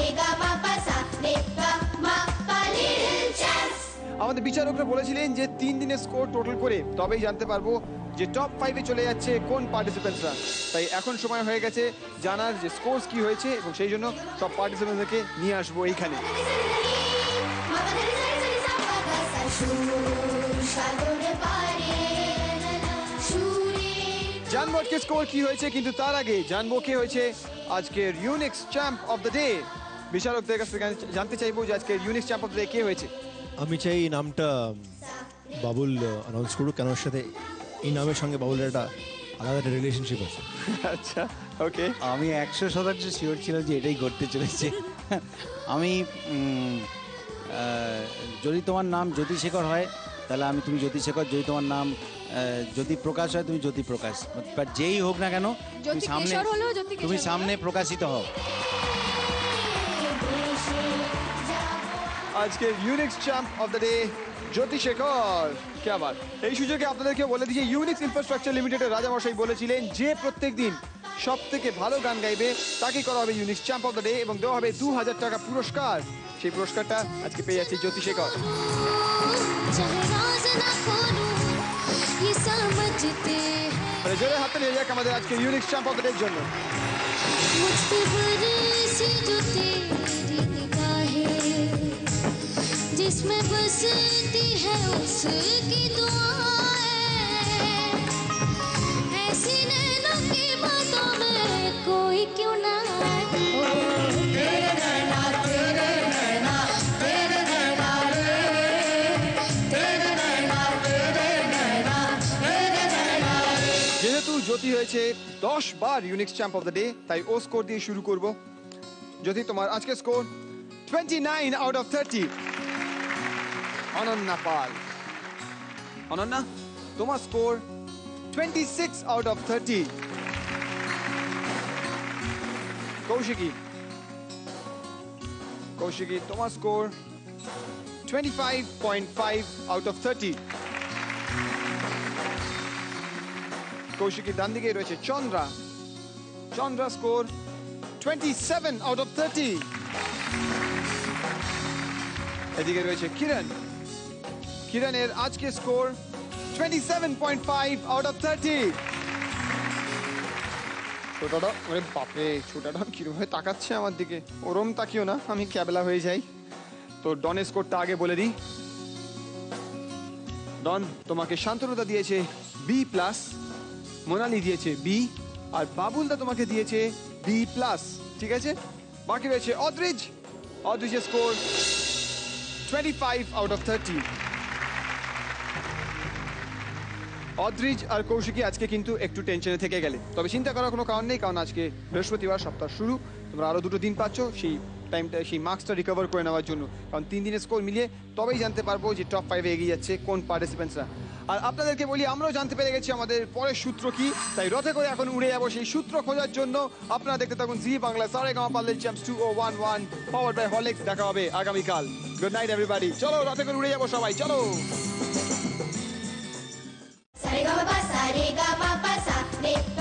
আমাদের বিচারকরা বলেছিলেন যে 3 দিনের স্কোর টোটাল করে তবেই জানতে পারবো যে টপ 5-এ চলে যাচ্ছে কোন পার্টিসিপেন্টসরা। তাই এখন সময় হয়ে গেছে জানার যে স্কোরস কি হয়েছে, এবং সেই জন্য সব পার্টিসিপেন্টদেরকে নিয়ে আসবো এইখানে। জানবো আজকে স্কোর কি হয়েছে, কিন্তু তার আগে জানবো কে হয়েছে আজকের Unix champ of the day. বিচারকদের কাছ থেকে জানতে চাইবো যে আজকের Unix champ of the day কে হয়েছে। আমি চাই এই নামটা বাবুল অ্যানাউন্স করুক, কেন ওর সাথে এই নামের সঙ্গে বাবুলের একটা আলাদা একটা রিলেশনশিপ আছে। আচ্ছা, ওকে। আমি 100% শিওর ছিলাম যে এটাই ঘটতে চলেছে। আমি যদি তোমার নাম জ্যোতিশেখর হয় তাহলে তুমি জ্যোতিশেখর, যদি তোমার নাম জ্যোতি প্রকাশ হয় তুমি জ্যোতি প্রকাশ, বাট যেই হোক না কেন তুমি সামনে প্রকাশিত হও। আজকের Unix champ of the day Jyotishekhar. কে আবার এই সুযোগে আপনাদেরকে বলে দিই যে ইউনিক্স ইনফ্রাস্ট্রাকচার লিমিটেডের রাজামশাই বলেছিলেন যে প্রত্যেক দিন সব থেকে ভালো গান গাইবে তাকে করা হবে Unix champ of the day এবং দেওয়া হবে 2000 টাকা পুরস্কার। সেই পুরস্কারটা আজকে পেয়ে যাচ্ছে জ্যোতিশেখর। জোরে হাতে নিয়ে যাক আমাদের আজকে Unix champ of the day জন্য। जिसमें बसती है उसकी दुआएं, ऐसी नैनों की बातों में कोई क्यों ना आए। तेरे नैना तेरे नैना तेरे नैना रे, तेरे नैना तेरे नैना तेरे नैना रे। যেহেতু জ্যোতি হয়েছে 10 বার Unix champ of the day, তাই ও স্কোর দিয়ে শুরু করব। জ্যোতি, তোমার আজকে score 29 out of 30। Ananya Pal, Ananya তোমার score 26 out of 30। Kaushiki, Kaushiki তোমার স্কোর 25.5 আউট অফ 30। কৌশিকীর ডান দিকে রয়েছে Chandra, Chandra score 27 out of 30। এদিকে রয়েছে কিরণ, কিরণের আজকে স্কোর 27.5 আউট অফ 30। ছোটাটা, ওরে বাপরে, ছোটাটা কিরকম তাকাচ্ছে আমার দিকে, ওরম তাকিও না, আমি ক্যাবলা হয়ে যাই। তো ডনের স্কোরটা আগে বলে দিই। ডন তোমাকে শান্তনুদা দিয়েছে বি প্লাস, মোনালি দিয়েছে বি, আর বাবুলদা তোমাকে দিয়েছে বি প্লাস। ঠিক আছে, বাকি রয়েছে অদ্রিজ, অদ্রিজের স্কোর 25 আউট অফ 30। অদ্রিজ আর কৌশিকী আজকে কিন্তু একটু টেনশনে থেকে গেলে, তবে চিন্তা করার কোনো কারণ নেই, কারণ আজকে বৃহস্পতিবার, সপ্তাহ শুরু, তোমরা আরো 2 দিন পাচ্ছ সেই টাইমটা, সেই মার্কসটা রিকভার করে নেওয়ার জন্য। কারণ 3 দিনের স্কোর মিলিয়ে তবেই জানতে পারবো যে টপ 5-এ এগিয়ে যাচ্ছে কোন পার্টিসিপেন্টসরা। আর আপনাদেরকে বলি, আমরাও জানতে পেরে গেছি আমাদের পরের সূত্র কি, তাই রথে করে এখন উড়ে যাবো সেই সূত্র খোঁজার জন্য। আপনারা দেখতে থাকুন জি বাংলা সারেগামা পার্লের চ্যাম্পস 2011 পাওয়ার্ড বাই হরলিক্স। দেখা হবে আগামীকাল। Good night everybody. চলো রথে করে উড়ে যাবো সবাই, চলো। Sa re ga ma pa sa re